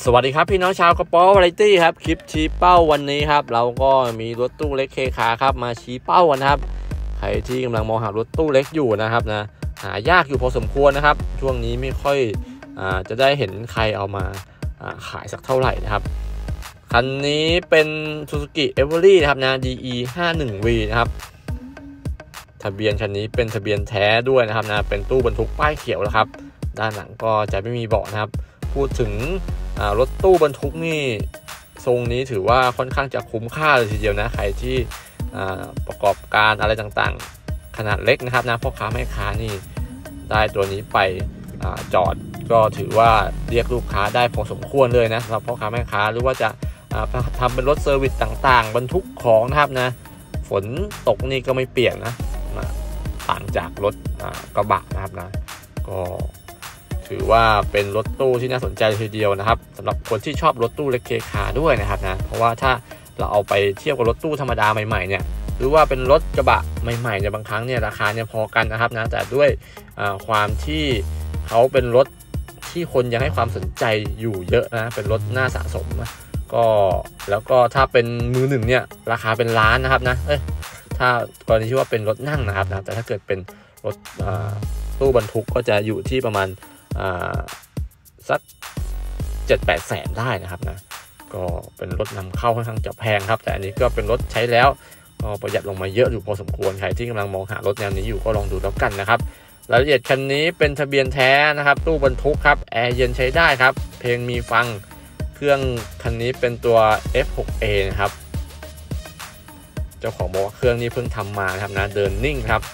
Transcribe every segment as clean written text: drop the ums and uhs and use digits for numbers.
สวัสดีครับพี่น้องชาวกระป๋อวาไรตี้ครับคลิปชี้เป้าวันนี้ครับเราก็มีรถตู้เล็กเคคาครับมาชี้เป้ากันครับใครที่กำลังมองหารถตู้เล็กอยู่นะครับนะหายากอยู่พอสมควรนะครับช่วงนี้ไม่ค่อยจะได้เห็นใครเอามาขายสักเท่าไหร่นะครับคันนี้เป็น Suzuki Everly นะครับนะ DE 51V นะครับทะเบียนคันนี้เป็นทะเบียนแท้ด้วยนะครับนะเป็นตู้บรรทุกป้ายเขียวแล้วครับด้านหลังก็จะไม่มีเบาะนะครับพูดถึงรถตู้บรรทุกนี่ทรงนี้ถือว่าค่อนข้างจะคุ้มค่าเลยทีเดียวนะใครที่ประกอบการอะไรต่างๆขนาดเล็กนะครับนะพ่อค้าแม่ค้านี่ได้ตัวนี้ไปจอดก็ถือว่าเรียกลูกค้าได้พอสมควรเลยนะสำหรับพ่อค้าแม่ค้าหรือว่าจะทำเป็นรถเซอร์วิสต่างๆบรรทุกของนะครับนะฝนตกนี่ก็ไม่เปียกนะต่างจากรถกระบะนะครับนะก็ถือว่าเป็นรถตู้ที่น่าสนใจทีเดียวนะครับสำหรับคนที่ชอบรถตู้เล็กเคคาด้วยนะครับนะเพราะว่าถ้าเราเอาไปเทียบกับรถตู้ธรรมดาใหม่ๆเนี่ยหรือว่าเป็นรถกระบะใหม่ๆเนี่ยบางครั้งเนี่ยราคาเนี่ยพอกันนะครับนะแต่ด้วยความที่เขาเป็นรถที่คนยังให้ความสนใจอยู่เยอะนะเป็นรถน่าสะสมนะก็แล้วก็ถ้าเป็นมือหนึ่งเนี่ยราคาเป็นล้านนะครับนะถ้ากรณีที่ว่าเป็นรถนั่งนะครับนะแต่ถ้าเกิดเป็นรถตู้บรรทุกก็จะอยู่ที่ประมาณสัก 7-8 แสนได้นะครับนะก็เป็นรถนำเข้าค่อนข้างจะแพงครับแต่อันนี้ก็เป็นรถใช้แล้วก็ประหยัดลงมาเยอะอยู่พอสมควรใครที่กำลังมองหารถแนวนี้อยู่ก็ลองดูแล้วกันนะครับรายละเอียดคันนี้เป็นทะเบียนแท้นะครับตู้บรรทุกครับแอร์เย็นใช้ได้ครับเพลงมีฟังเครื่องคันนี้เป็นตัว F6A นะครับเจ้าของบอกว่าเครื่องนี้เพิ่งทำมาครับนะเดินนิ่งครับ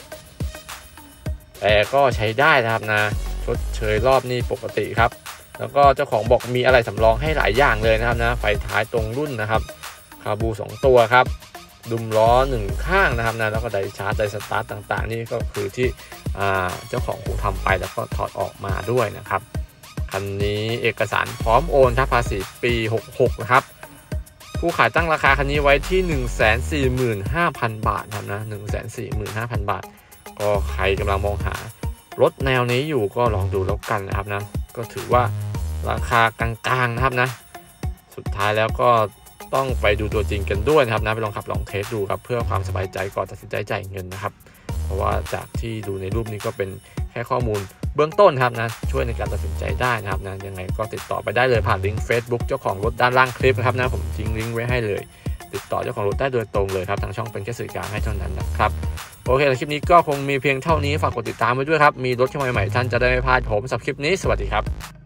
แต่ก็ใช้ได้นะครับนะชดเชยรอบนี้ปกติครับแล้วก็เจ้าของบอกมีอะไรสำรองให้หลายอย่างเลยนะครับนะไฟท้ายตรงรุ่นนะครับคาบู2ตัวครับดุมล้อ1ข้างนะครับนะแล้วก็ไดชาร์จไดสตาร์ทต่างๆนี่ก็คือที่เจ้าของคงทำไปแล้วก็ถอดออกมาด้วยนะครับคันนี้เอกสารพร้อมโอนครับภาษีปี66นะครับผู้ขายตั้งราคาคันนี้ไว้ที่ 145,000 บาทครับนะ 145,000 บาทก็ใครกำลังมองหารถแนวนี้อยู่ก็ลองดูแล้วกันนะครับนะก็ถือว่าราคากลางๆนะครับนะสุดท้ายแล้วก็ต้องไปดูตัวจริงกันด้วยนะครับนะไปลองขับลองเทสดูครับเพื่อความสบายใจก่อนตัดสินใจจ่ายเงินนะครับเพราะว่าจากที่ดูในรูปนี้ก็เป็นแค่ข้อมูลเบื้องต้นครับนะช่วยในการตัดสินใจได้นะครับนะยังไงก็ติดต่อไปได้เลยผ่านลิงก์ Facebook เจ้าของรถด้านล่างคลิปนะครับนะผมทิ้งลิงก์ไว้ให้เลยติดต่อเจ้าของรถได้โดยตรงเลยครับทางช่องเป็นแค่สื่อกลางให้เท่านั้นนะครับโอเคคลิปนี้ก็คงมีเพียงเท่านี้ฝากกดติดตามไว้ด้วยครับมีรถใหม่ๆท่านจะได้ไม่พลาดผมสำหรับคลิปนี้สวัสดีครับ